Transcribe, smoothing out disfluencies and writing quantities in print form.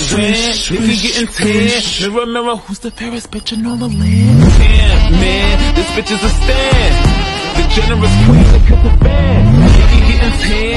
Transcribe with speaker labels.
Speaker 1: win. Nigga getting 10. Mirror, mirror, who's the fairest bitch in all the land? Damn, man, this bitch is a stand. The generous queen that cut the fan. Nigga getting 10.